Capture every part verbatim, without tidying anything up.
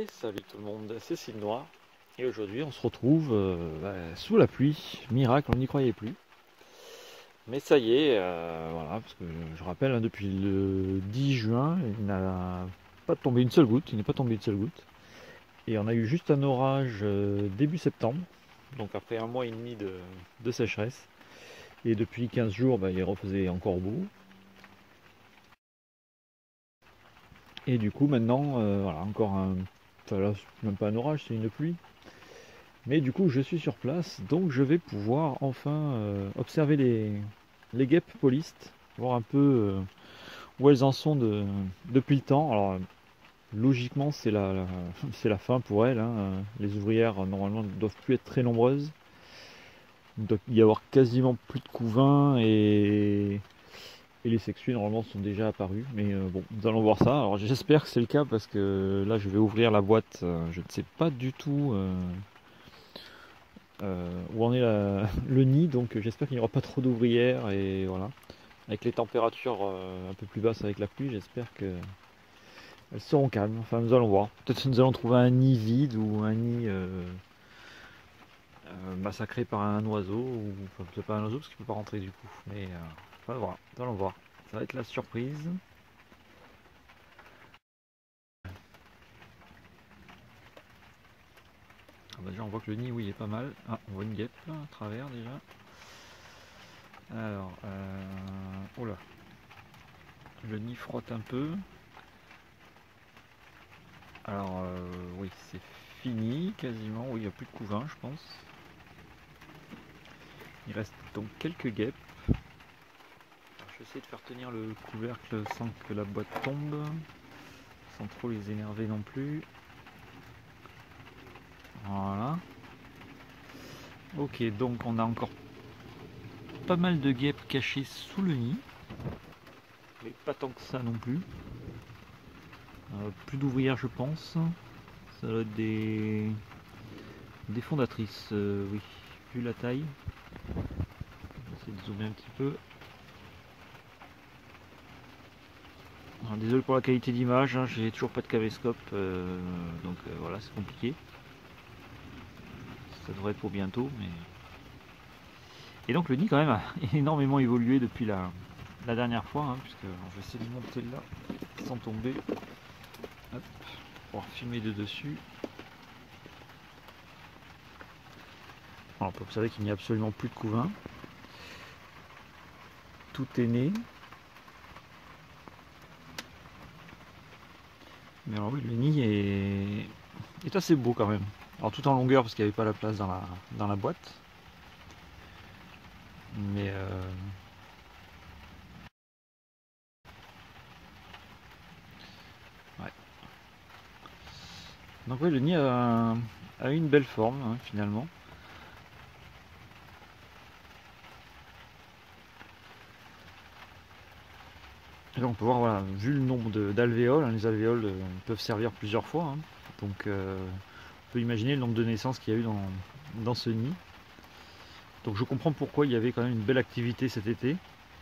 salut tout le monde, c'est Cils Noir et aujourd'hui on se retrouve euh, bah, sous la pluie, miracle, on n'y croyait plus. Mais ça y est, euh, voilà, parce que je rappelle, hein, depuis le dix juin, il n'a pas tombé une seule goutte, il n'est pas tombé une seule goutte. Et on a eu juste un orage euh, début septembre, donc après un mois et demi de, de sécheresse. Et depuis quinze jours, bah, il refaisait encore beau. Et du coup maintenant, euh, voilà, encore un... Enfin là, c'est même pas un orage, c'est une pluie. Mais du coup, je suis sur place, donc je vais pouvoir enfin euh, observer les, les guêpes polistes, voir un peu euh, où elles en sont de, depuis le temps. Alors, logiquement, c'est la, la, c'est la fin pour elles. Hein. Les ouvrières, normalement, ne doivent plus être très nombreuses. Il doit y avoir quasiment plus de couvains et, et les sexués, normalement, sont déjà apparus. Mais euh, bon, nous allons voir ça. Alors, j'espère que c'est le cas parce que là, je vais ouvrir la boîte. Je ne sais pas du tout... Euh, Euh, où en est la, le nid, donc j'espère qu'il n'y aura pas trop d'ouvrières et voilà. Avec les températures euh, un peu plus basses avec la pluie, j'espère qu'elles seront calmes. Enfin, nous allons voir. Peut-être que nous allons trouver un nid vide ou un nid euh, euh, massacré par un oiseau, ou enfin, peut-être pas un oiseau parce qu'il ne peut pas rentrer du coup. Mais euh, enfin, voilà, nous allons voir. Ça va être la surprise. Ah bah déjà, on voit que le nid, oui, est pas mal. Ah, on voit une guêpe là, à travers déjà. Alors, euh... oh là, le nid frotte un peu. Alors, euh, oui, c'est fini quasiment. Oui, il n'y a plus de couvain, je pense. Il reste donc quelques guêpes. Alors, je vais essayer de faire tenir le couvercle sans que la boîte tombe, sans trop les énerver non plus. Voilà. Ok, donc on a encore pas mal de guêpes cachées sous le nid. Mais pas tant que ça non plus. Euh, plus d'ouvrières, je pense. Ça doit être des, des fondatrices, euh, oui, vu la taille. On va essayer de zoomer un petit peu. Alors, désolé pour la qualité d'image, hein, j'ai toujours pas de caméscope, euh, donc euh, voilà, c'est compliqué. Ça devrait être pour bientôt, mais... Et donc le nid quand même a énormément évolué depuis la, la dernière fois, hein, puisque alors, je vais essayer de monter là, sans tomber. Hop, pour pouvoir filmer de dessus. Alors, on peut observer qu'il n'y a absolument plus de couvain. Tout est né. Mais alors oui, le nid est, est assez beau quand même. Alors tout en longueur parce qu'il n'y avait pas la place dans la, dans la boîte. Mais euh... ouais. Donc oui, le nid a, a une belle forme hein, finalement. Et donc on peut voir, voilà, vu le nombre d'alvéoles, hein, les alvéoles euh, peuvent servir plusieurs fois. Hein. Donc euh, on peut imaginer le nombre de naissances qu'il y a eu dans, dans ce nid. Donc je comprends pourquoi il y avait quand même une belle activité cet été.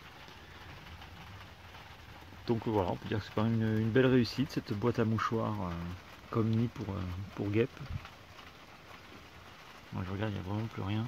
Donc voilà, on peut dire que c'est quand même une, une belle réussite cette boîte à mouchoirs euh, comme nid pour, euh, pour guêpes. Moi je regarde, il n'y a vraiment plus rien.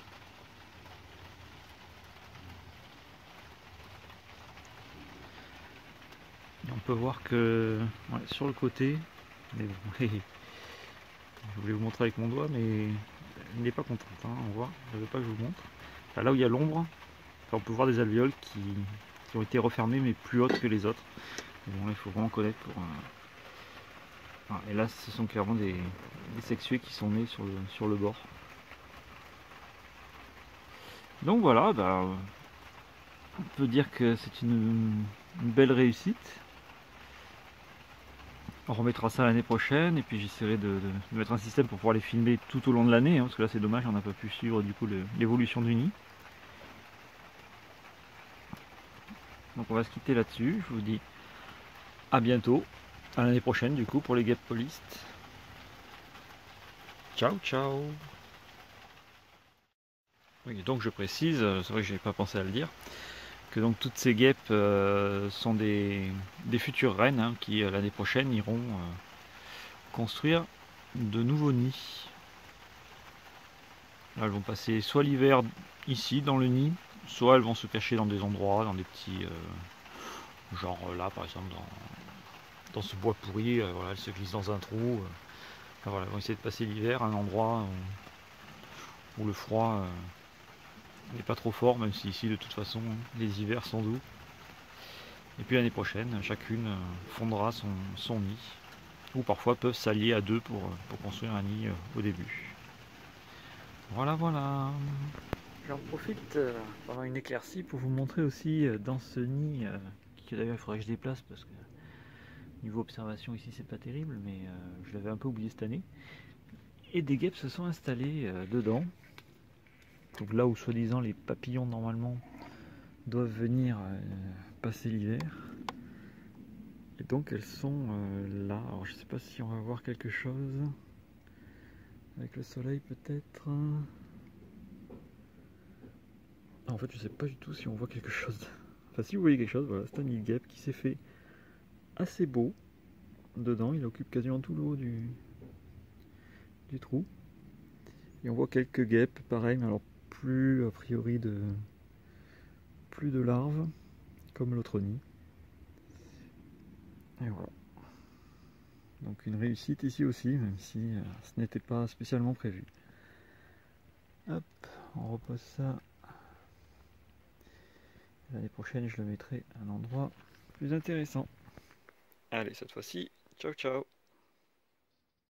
Et on peut voir que ouais, sur le côté, mais bon, je voulais vous montrer avec mon doigt, mais il n'est pas contente. Hein, on voit, je ne veux pas que je vous montre. Enfin, là où il y a l'ombre, on peut voir des alvéoles qui, qui ont été refermées mais plus hautes que les autres. Bon, là, il faut vraiment connaître pour. Euh... Ah, et là, ce sont clairement des, des sexués qui sont nés sur le, sur le bord. Donc voilà, bah, on peut dire que c'est une, une belle réussite. On remettra ça l'année prochaine et puis j'essaierai de, de, de mettre un système pour pouvoir les filmer tout au long de l'année, hein, parce que là c'est dommage, on n'a pas pu suivre du coup l'évolution du nid. Donc on va se quitter là-dessus, je vous dis à bientôt, à l'année prochaine du coup pour les guêpes polistes. Ciao ciao. Oui, donc je précise, c'est vrai que j'ai pas pensé à le dire, que donc toutes ces guêpes euh, sont des, des futures reines hein, qui l'année prochaine iront euh, construire de nouveaux nids. Là, elles vont passer soit l'hiver ici dans le nid, soit elles vont se cacher dans des endroits, dans des petits... Euh, genre là par exemple dans, dans ce bois pourri, euh, voilà, elles se glissent dans un trou. Euh, enfin, voilà, elles vont essayer de passer l'hiver à un endroit où, où le froid n'est pas trop fort, même si ici de toute façon les hivers sont doux. Et puis l'année prochaine, chacune fondera son, son nid, ou parfois peuvent s'allier à deux pour, pour construire un nid au début. Voilà, voilà. J'en profite euh, pendant une éclaircie pour vous montrer aussi euh, dans ce nid, euh, qui d'ailleurs il faudrait que je déplace parce que niveau observation ici c'est pas terrible, mais euh, je l'avais un peu oublié cette année. Et des guêpes se sont installées euh, dedans. Donc là où soi-disant les papillons normalement doivent venir euh, passer l'hiver. Et donc elles sont euh, là. Alors je sais pas si on va voir quelque chose. Avec le soleil peut-être. En fait je sais pas du tout si on voit quelque chose. Enfin si vous voyez quelque chose, voilà, c'est un nid de guêpe qui s'est fait assez beau. Dedans, il occupe quasiment tout le haut du, du trou. Et on voit quelques guêpes, pareil, mais alors plus a priori de plus de larves, comme l'autre nid. Et voilà. Donc une réussite ici aussi, même si euh, ce n'était pas spécialement prévu. Hop, on repose ça. L'année prochaine, je le mettrai à un endroit plus intéressant. Allez, cette fois-ci, ciao ciao.